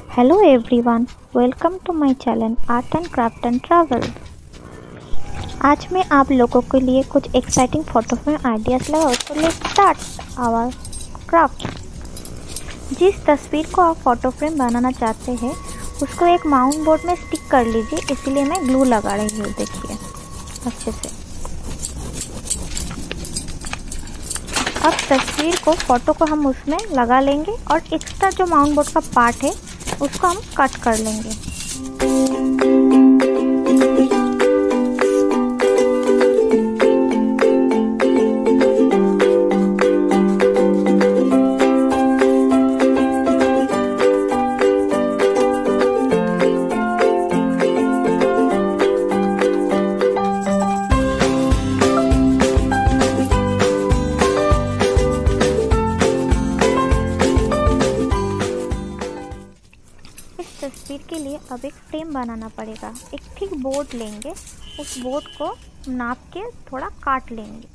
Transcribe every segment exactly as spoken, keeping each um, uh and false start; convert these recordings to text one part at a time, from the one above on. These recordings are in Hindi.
Hello everyone, welcome to my channel Art and Craft and Travel। आज मैं आप लोगों के लिए कुछ एक्साइटिंग फोटो फ्रेम आइडियाज़ लगा तो लेट्स स्टार्ट आवर क्राफ्ट। जिस तस्वीर को आप फोटो फ्रेम बनाना चाहते हैं उसको एक माउंट बोर्ड में स्टिक कर लीजिए, इसीलिए मैं ग्लू लगा रही हूँ। देखिए अच्छे से। अब तस्वीर को फोटो को हम उसमें लगा लेंगे और एक्स्ट्रा जो माउंट बोर्ड का पार्ट है उसको हम कट कर लेंगे। तस्वीर के लिए अब एक फ्रेम बनाना पड़ेगा। एक ठीक बोर्ड लेंगे, उस बोर्ड को नाप के थोड़ा काट लेंगे।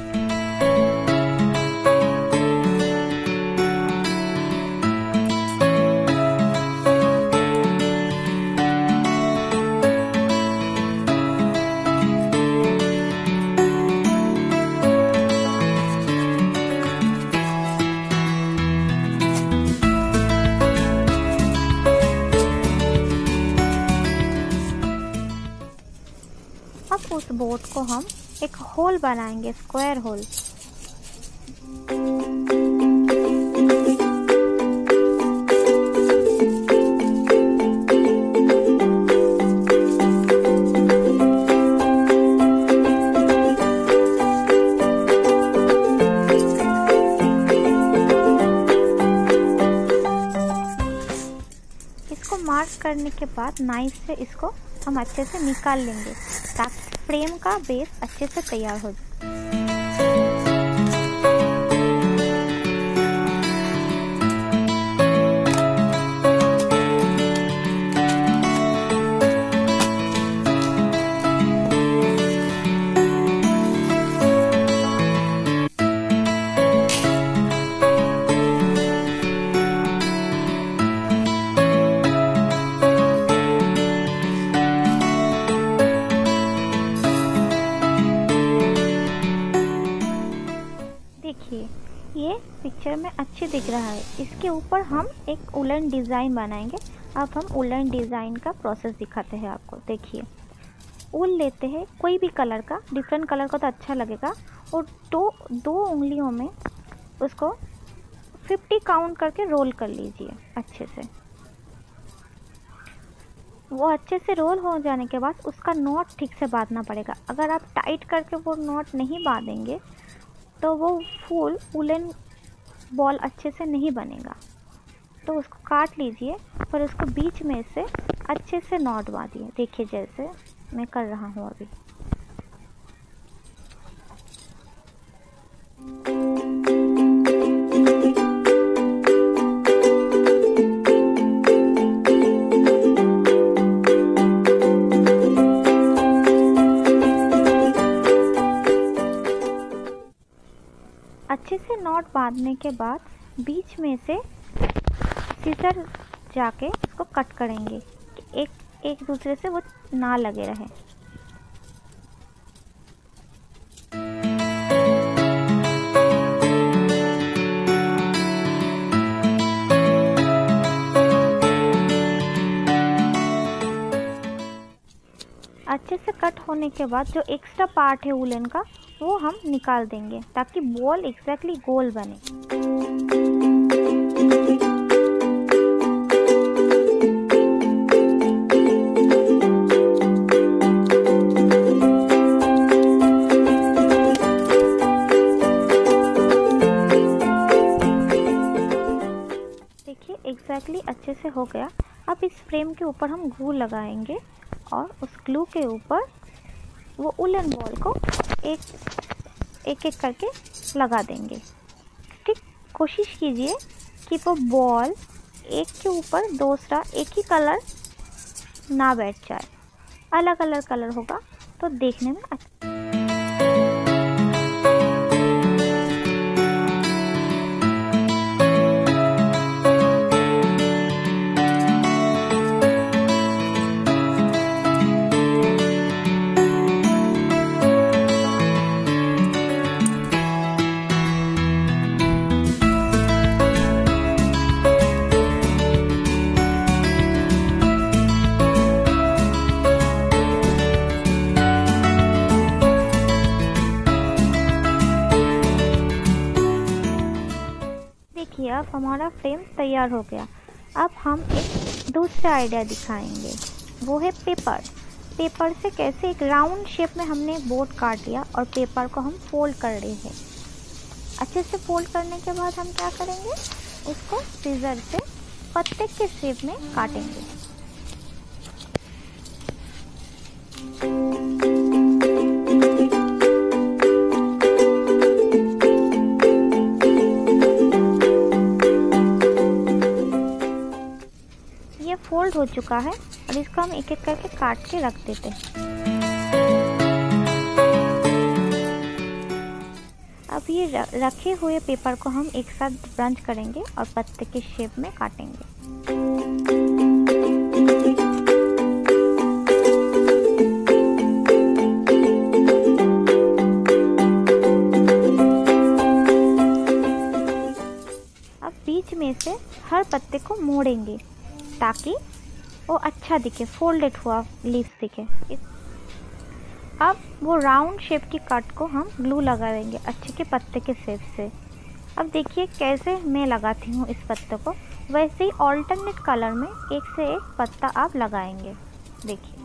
अब उस बोर्ड को हम एक होल बनाएंगे, स्क्वायर होल। इसको मार्क करने के बाद नाइफ से इसको हम अच्छे से निकाल लेंगे ताकि फ्रेम का बेस अच्छे से तैयार हो जाए। देखिए ये पिक्चर में अच्छे दिख रहा है। इसके ऊपर हम एक उलन डिज़ाइन बनाएंगे। अब हम उलन डिज़ाइन का प्रोसेस दिखाते हैं आपको। देखिए ऊल लेते हैं कोई भी कलर का, डिफरेंट कलर का तो अच्छा लगेगा, और दो दो उंगलियों में उसको फिफ्टी काउंट करके रोल कर लीजिए अच्छे से। वो अच्छे से रोल हो जाने के बाद उसका नॉट ठीक से बांधना पड़ेगा। अगर आप टाइट करके वो नॉट नहीं बांधेंगे तो वो फुल उलन बॉल अच्छे से नहीं बनेगा। तो उसको काट लीजिए पर उसको बीच में से अच्छे से नॉट बांधिए। देखिए जैसे मैं कर रहा हूँ अभी। अच्छे से नॉट बांधने के बाद बीच में से सीजर जाके इसको कट करेंगे कि एक एक दूसरे से वो ना लगे रहे। अच्छे से कट होने के बाद जो एक्स्ट्रा पार्ट है उलन का वो हम निकाल देंगे ताकि बॉल एग्जैक्टली गोल बने। देखिए एग्जैक्टली अच्छे से हो गया। अब इस फ्रेम के ऊपर हम ग्लू लगाएंगे और उस ग्लू के ऊपर वो उलन बॉल को एक एक एक करके लगा देंगे। ठीक, कोशिश कीजिए कि वो बॉल एक के ऊपर दूसरा एक ही कलर ना बैठ जाए। अलग अलग कलर होगा तो देखने में अच्छा। हमारा फ्रेम तैयार हो गया। अब हम एक दूसरा आइडिया दिखाएंगे, वो है पेपर। पेपर से कैसे एक राउंड शेप में हमने बोर्ड काट लिया और पेपर को हम फोल्ड कर रहे हैं। अच्छे से फोल्ड करने के बाद हम क्या करेंगे, उसको सीजर से पत्ते के शेप में काटेंगे। ये फोल्ड हो चुका है और इसको हम एक एक करके काट के रख देते हैं। अब ये रखे हुए पेपर को हम एक साथ ब्रंच करेंगे और पत्ते के शेप में काटेंगे। अब बीच में से हर पत्ते को मोड़ेंगे ताकि वो अच्छा दिखे, फोल्डेड हुआ लीफ दिखे। अब वो राउंड शेप की कट को हम ग्लू लगा देंगे अच्छे के पत्ते के शेप से। अब देखिए कैसे मैं लगाती हूँ इस पत्ते को, वैसे ही ऑल्टरनेट कलर में एक से एक पत्ता आप लगाएंगे। देखिए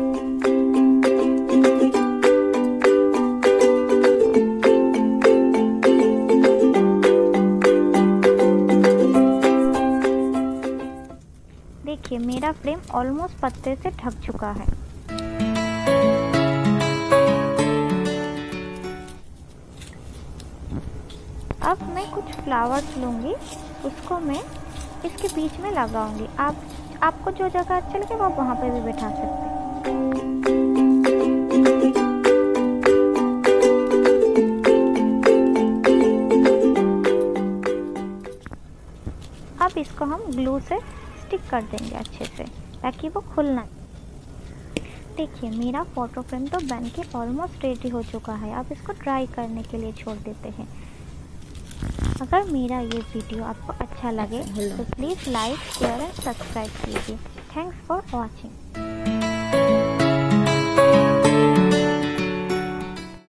देखिए मेरा फ्रेम ऑलमोस्ट पत्ते से ढक चुका है। अब मैं कुछ फ्लावर्स लूँगी, उसको मैं इसके बीच में लगाऊंगी। आप आपको जो जगह अच्छा लगे आप वहाँ पे भी बैठा सकते हैं। अब इसको हम ग्लू से स्टिक कर देंगे अच्छे से ताकि वो खुल ना। देखिए मेरा फोटो फ्रेम तो बन के ऑलमोस्ट रेडी हो चुका है। अब इसको ड्राई करने के लिए छोड़ देते हैं। अगर मेरा ये वीडियो आपको अच्छा लगे तो please like share and subscribe कीजिए। Thanks for watching.